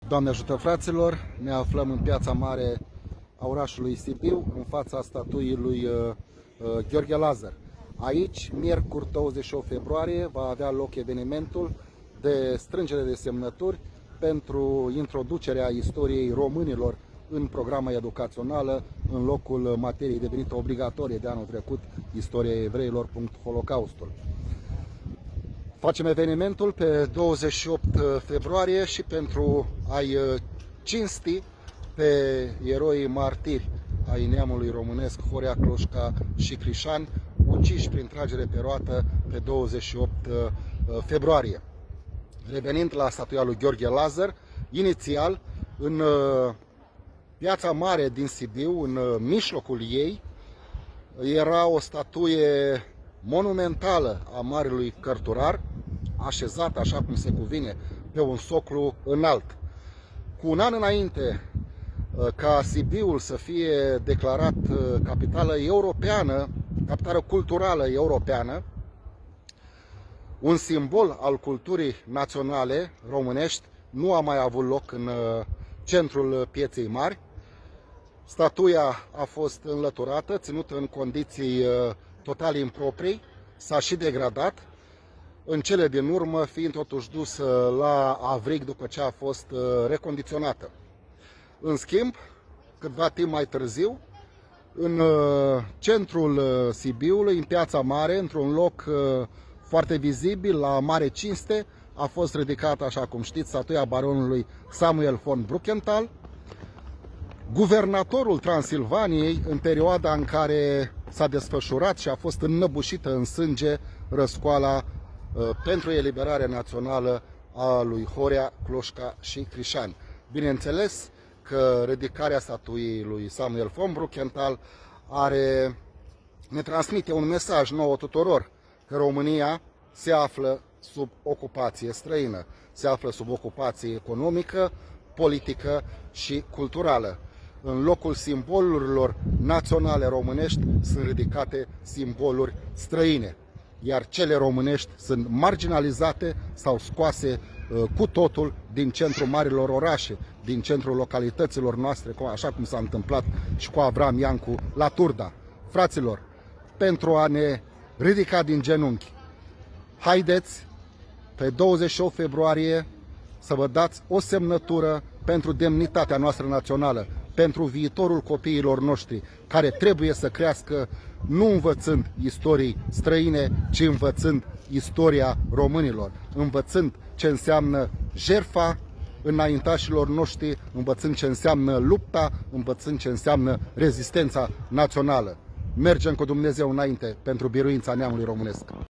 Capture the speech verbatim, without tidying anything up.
Doamne ajută, fraților! Ne aflăm în piața mare a orașului Sibiu, în fața statuii lui uh, uh, Gheorghe Lazar. Aici, miercuri douăzeci și opt februarie, va avea loc evenimentul de strângere de semnături pentru introducerea istoriei românilor în programa educațională, în locul materiei devenită obligatorie de anul trecut, istoria evreilor, Holocaustul. Facem evenimentul pe douăzeci și opt februarie și pentru a-i cinsti pe eroii martiri ai neamului românesc, Horea, Cloșca și Crișan, uciși prin tragere pe roată pe douăzeci și opt februarie. Revenind la statuia lui Gheorghe Lazar, inițial, în piața mare din Sibiu, în mijlocul ei, era o statuie monumentală a marelui cărturar, așezată așa cum se cuvine pe un soclu înalt. Cu un an înainte ca Sibiul să fie declarat capitală europeană, capitală culturală europeană, un simbol al culturii naționale românești nu a mai avut loc în centrul pieței mari. Statuia a fost înlăturată, ținută în condiții total improprii, s-a și degradat, în cele din urmă fiind totuși dusă la Avrig după ce a fost recondiționată. În schimb, câtva timp mai târziu, în centrul Sibiului, în piața mare, într-un loc foarte vizibil, la mare cinste, a fost ridicată, așa cum știți, statuia baronului Samuel von Bruckenthal, guvernatorul Transilvaniei, în perioada în care s-a desfășurat și a fost înnăbușită în sânge răscoala uh, pentru eliberarea națională a lui Horea, Cloșca și Crișan. Bineînțeles că ridicarea statuiei lui Samuel von Bruckenthal are, ne transmite un mesaj nouă tuturor, că România se află sub ocupație străină, se află sub ocupație economică, politică și culturală. În locul simbolurilor naționale românești sunt ridicate simboluri străine, iar cele românești sunt marginalizate sau scoase uh, cu totul din centrul marilor orașe, din centrul localităților noastre, așa cum s-a întâmplat și cu Avram Iancu la Turda. Fraților, pentru a ne ridica din genunchi, haideți pe douăzeci și opt februarie să vă dați o semnătură pentru demnitatea noastră națională, pentru viitorul copiilor noștri, care trebuie să crească nu învățând istorii străine, ci învățând istoria românilor, învățând ce înseamnă jertfa înaintașilor noștri, învățând ce înseamnă lupta, învățând ce înseamnă rezistența națională. Mergem cu Dumnezeu înainte pentru biruința neamului românesc.